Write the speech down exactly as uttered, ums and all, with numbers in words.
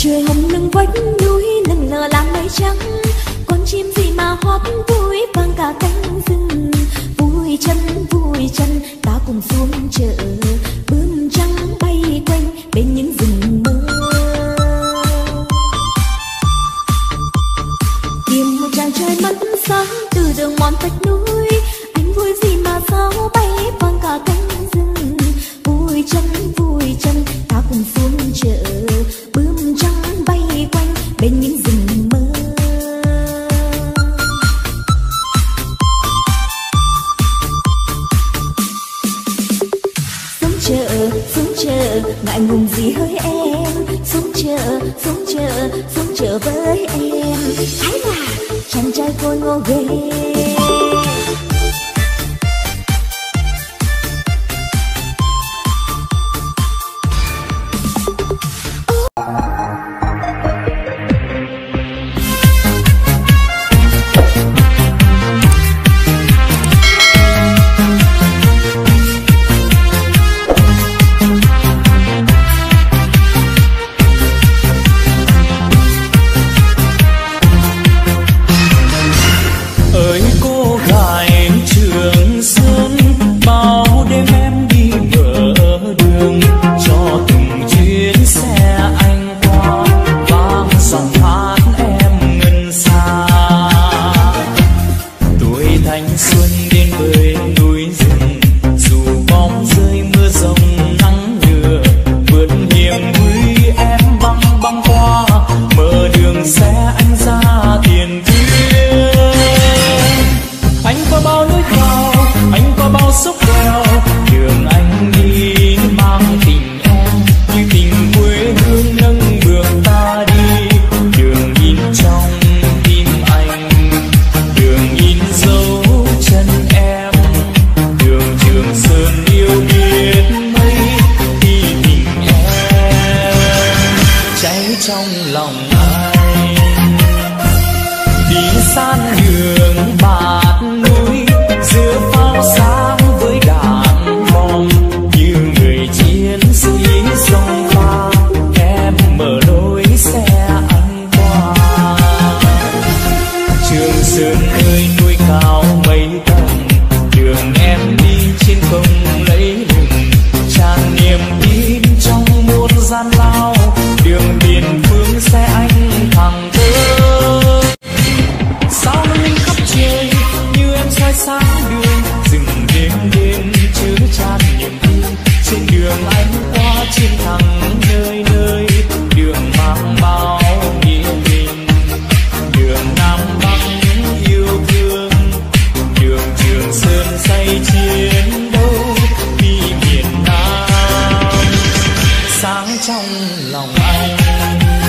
trời hồng lưng vách núi lừng lờ làm mây trắng, con chim gì mà hót vui vang cả cánh rừng. Vui chân vui chân ta cùng xuống chợ, bướm trắng bay quanh bên những rừng mơ. Tìm một chàng trai mắt sáng từ đường mòn vách núi, anh vui gì mà sao bay vang cả cánh rừng. Vui chân vui chân ta cùng xuống chợ, bướm trắng bay quanh bên những rừng mơ. Xuống chợ xuống chợ ngại ngùng gì hỡi em, xuống chợ xuống chợ xuống chợ với em. Thái là chàng trai khôi ngô ghê. trong lòng anh.